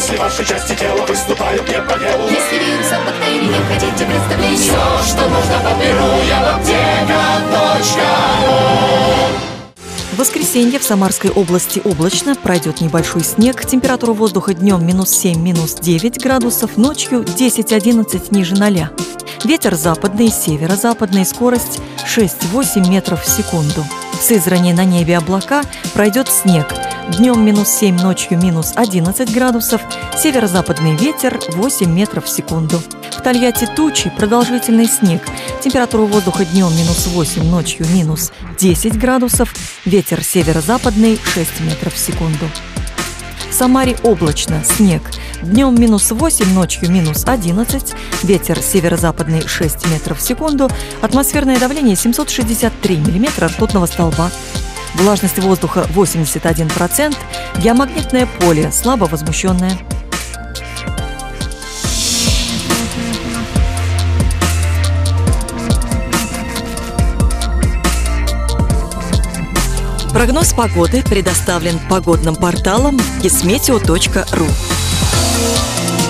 Если ваши части тела выступают не по делу, если вирусов, бактерий не хотите представления, все, что нужно, подберу я в аптека.ру. В воскресенье в Самарской области облачно, пройдет небольшой снег. Температура воздуха днем -7, -9 градусов, ночью 10-11 ниже 0. Ветер западный, северо-западный, скорость 6-8 метров в секунду. В Сызрани на небе облака, пройдет снег. Днем -7, ночью -11 градусов, северо-западный ветер 8 метров в секунду. В Тольятти тучи, продолжительный снег. Температура воздуха днем -8, ночью -10 градусов, ветер северо-западный 6 метров в секунду. В Самаре облачно, снег. Днем -8, ночью -11, ветер северо-западный 6 метров в секунду, атмосферное давление 763 миллиметра ртутного столба. Влажность воздуха 81%, геомагнитное поле слабо возмущенное. Прогноз погоды предоставлен погодным порталом kismeteo.ru.